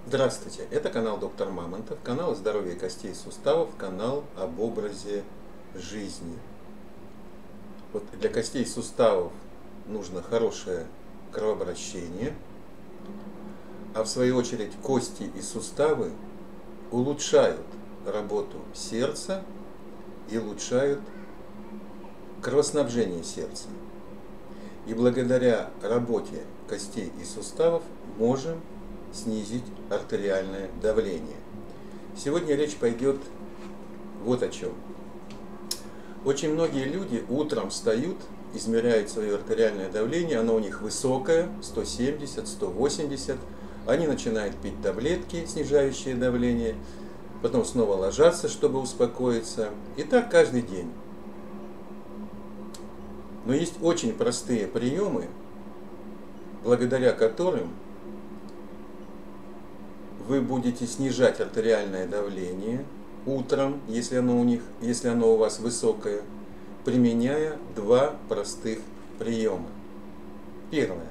Здравствуйте, это канал Доктор Мамонтов, канал о здоровье костей и суставов, канал об образе жизни. Вот для костей и суставов нужно хорошее кровообращение, а в свою очередь кости и суставы улучшают работу сердца и улучшают кровоснабжение сердца. И благодаря работе костей и суставов можем снизить артериальное давление. Сегодня речь пойдет вот о чем. Очень многие люди утром встают, измеряют свое артериальное давление, оно у них высокое, 170, 180, они начинают пить таблетки, снижающие давление, потом снова ложатся, чтобы успокоиться, и так каждый день. Но есть очень простые приемы, благодаря которым вы будете снижать артериальное давление утром, если оно у вас высокое, применяя два простых приема. Первое.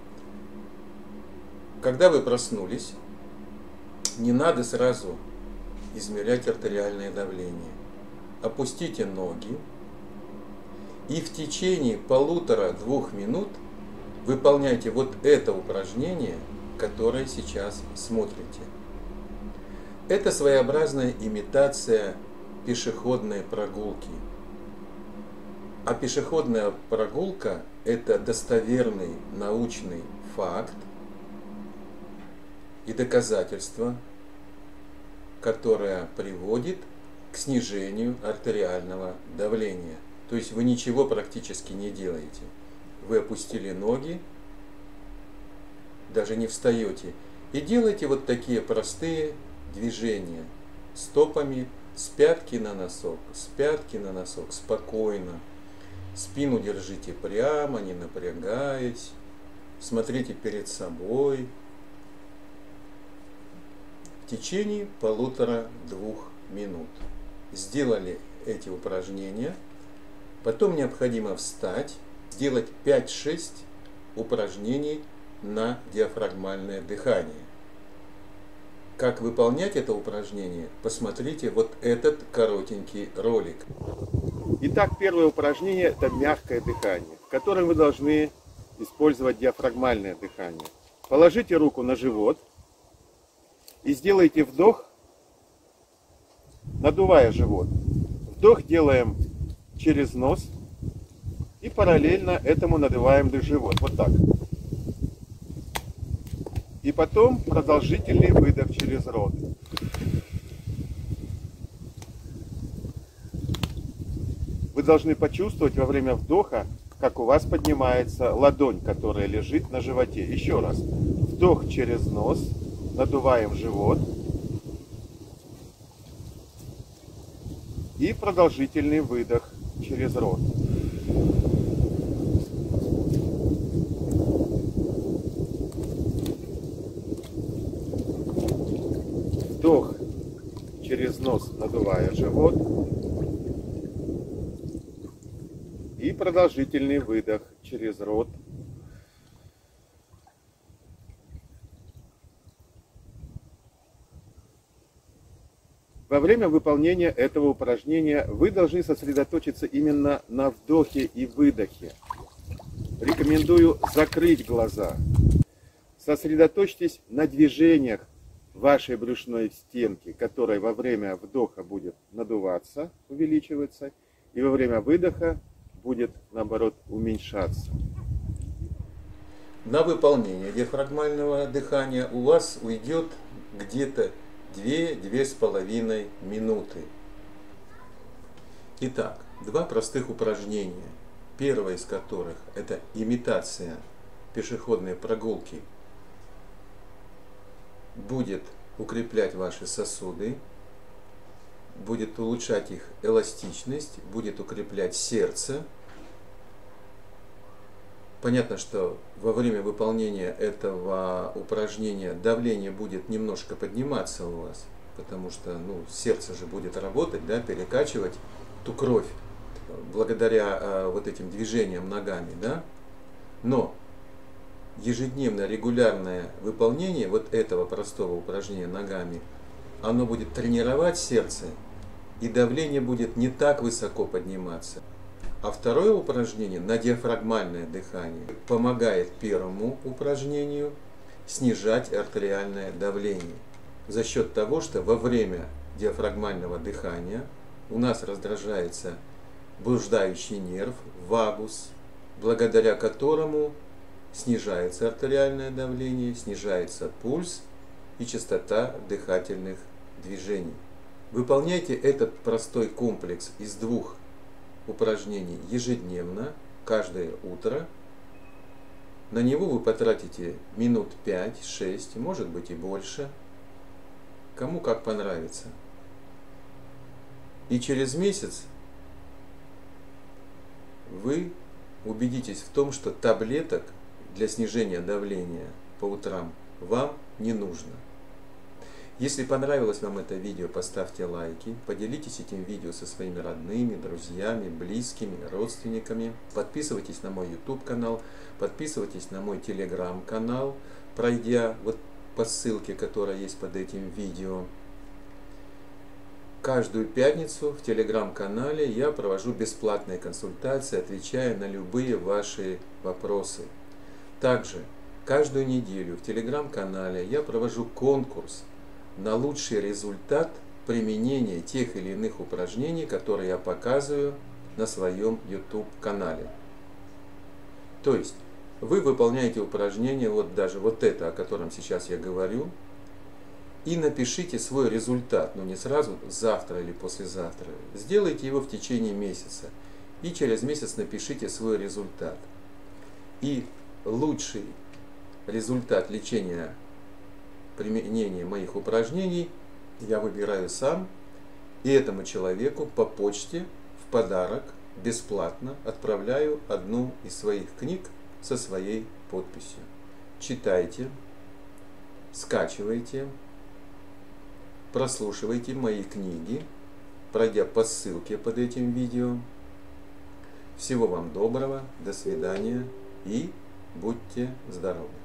Когда вы проснулись, не надо сразу измерять артериальное давление. Опустите ноги и в течение 1,5-2 минут выполняйте вот это упражнение, которое сейчас смотрите. Это своеобразная имитация пешеходной прогулки. А пешеходная прогулка – это достоверный научный факт и доказательство, которое приводит к снижению артериального давления. То есть вы ничего практически не делаете. Вы опустили ноги, даже не встаете, и делайте вот такие простые движения стопами с пятки на носок, спокойно. Спину держите прямо, не напрягаясь, смотрите перед собой. В течение 1,5-2 минут. Сделали эти упражнения, потом необходимо встать, сделать 5-6 упражнений на диафрагмальное дыхание. Как выполнять это упражнение, посмотрите вот этот коротенький ролик. Итак, первое упражнение – это мягкое дыхание, в котором вы должны использовать диафрагмальное дыхание. Положите руку на живот и сделайте вдох, надувая живот. Вдох делаем через нос и параллельно этому надуваем живот. Вот так. И потом продолжительный выдох через рот. Вы должны почувствовать во время вдоха, как у вас поднимается ладонь, которая лежит на животе. Еще раз. Вдох через нос, надуваем живот. И продолжительный выдох через рот. Вдох через нос, надувая живот. И продолжительный выдох через рот. Во время выполнения этого упражнения вы должны сосредоточиться именно на вдохе и выдохе. Рекомендую закрыть глаза. Сосредоточьтесь на движениях вашей брюшной стенки, которая во время вдоха будет надуваться, увеличиваться, и во время выдоха будет, наоборот, уменьшаться. На выполнение диафрагмального дыхания у вас уйдет где-то 2-2,5 минуты. Итак, два простых упражнения. Первое из которых – это имитация пешеходной прогулки. Будет укреплять ваши сосуды, будет улучшать их эластичность, будет укреплять сердце. Понятно, что во время выполнения этого упражнения давление будет немножко подниматься у вас, потому что сердце же будет работать, да, перекачивать ту кровь благодаря вот этим движениям ногами. Да? Но ежедневное регулярное выполнение вот этого простого упражнения ногами, оно будет тренировать сердце, и давление будет не так высоко подниматься. А второе упражнение на диафрагмальное дыхание помогает первому упражнению снижать артериальное давление. За счет того, что во время диафрагмального дыхания у нас раздражается блуждающий нерв, вагус, благодаря которому снижается артериальное давление, снижается пульс и частота дыхательных движений. Выполняйте этот простой комплекс из двух упражнений ежедневно, каждое утро. На него вы потратите минут 5-6, может быть и больше, кому как понравится. И через месяц вы убедитесь в том, что таблеток для снижения давления по утрам вам не нужно. Если понравилось вам это видео, поставьте лайки, поделитесь этим видео со своими родными, друзьями, близкими, родственниками. Подписывайтесь на мой YouTube канал, подписывайтесь на мой Telegram канал, пройдя вот по ссылке, которая есть под этим видео. Каждую пятницу в Telegram-канале я провожу бесплатные консультации, отвечая на любые ваши вопросы. Также каждую неделю в Telegram-канале я провожу конкурс на лучший результат применения тех или иных упражнений, которые я показываю на своем YouTube-канале. То есть вы выполняете упражнение, вот даже вот это, о котором сейчас я говорю, и напишите свой результат, но не сразу, завтра или послезавтра. Сделайте его в течение месяца. И через месяц напишите свой результат. И лучший результат лечения, применения моих упражнений я выбираю сам. И этому человеку по почте в подарок бесплатно отправляю одну из своих книг со своей подписью. Читайте, скачивайте, прослушивайте мои книги, пройдя по ссылке под этим видео. Всего вам доброго, до свидания и будьте здоровы!